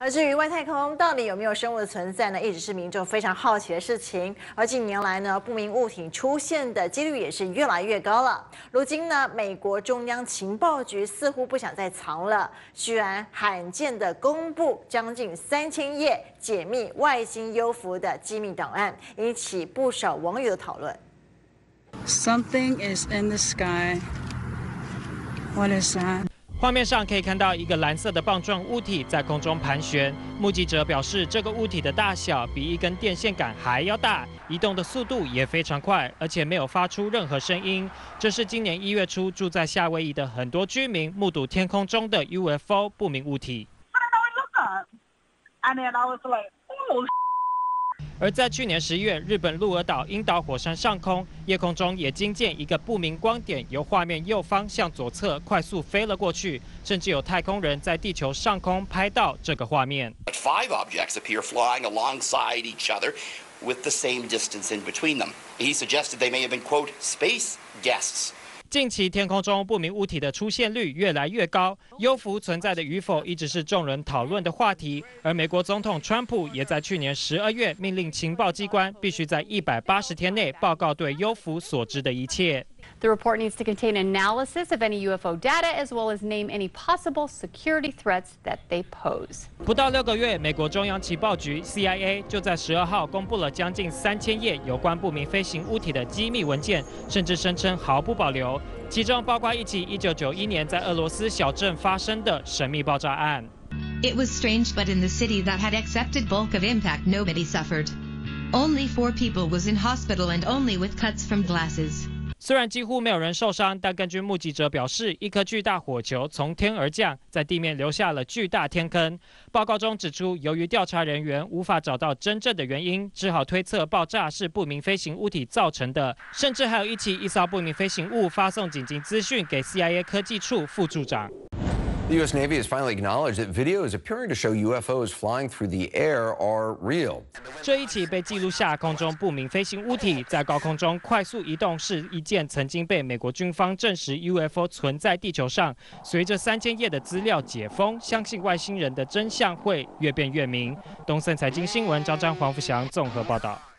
而至于外太空到底有没有生物的存在呢，一直是民众非常好奇的事情。而近年来呢，不明物体出现的几率也是越来越高了。如今呢，美国中央情报局似乎不想再藏了，居然罕见的公布将近3000页解密外星幽浮的机密档案，引起不少网友的讨论。 Something is in the sky. What is that? 画面上可以看到一个蓝色的棒状物体在空中盘旋。目击者表示，这个物体的大小比一根电线杆还要大，移动的速度也非常快，而且没有发出任何声音。这是今年1月初住在夏威夷的很多居民目睹天空中的 UFO 不明物体。而在去年10月，日本鹿儿岛樱岛火山上空，夜空中也惊见一个不明光点由画面右方向左侧快速飞了过去，甚至有太空人在地球上空拍到这个画面。 5 objects appear flying alongside each other with the same distance in between them. He suggested they may have been, quote, space guests. 近期天空中不明物体的出现率越来越高，幽浮存在的与否一直是众人讨论的话题。而美国总统川普也在去年12月命令情报机关必须在180天内报告对幽浮所知的一切。 The report needs to contain analysis of any UFO data as well as name any possible security threats that they pose. 不到6个月，美国中央情报局 CIA 就在12号公布了将近3000页有关不明飞行物体的机密文件，甚至声称毫不保留。其中包括一起1991年在俄罗斯小镇发生的神秘爆炸案。 It was strange, but in the city that had accepted bulk of impact, nobody suffered. Only 4 people was in hospital and only with cuts from glasses. 虽然几乎没有人受伤，但根据目击者表示，一颗巨大火球从天而降，在地面留下了巨大天坑。报告中指出，由于调查人员无法找到真正的原因，只好推测爆炸是不明飞行物体造成的。甚至还有一艘不明飞行物发送紧急资讯给 CIA 科技处副处长。 The U.S. Navy has finally acknowledged that videos appearing to show UFOs flying through the air are real. 这一起被记录下空中不明飞行物体在高空中快速移动，是一件曾经被美国军方证实 UFO 存在地球上。随着3000页的资料解封，相信外星人的真相会越变越明。东森财经新闻张张黄福祥综合报道。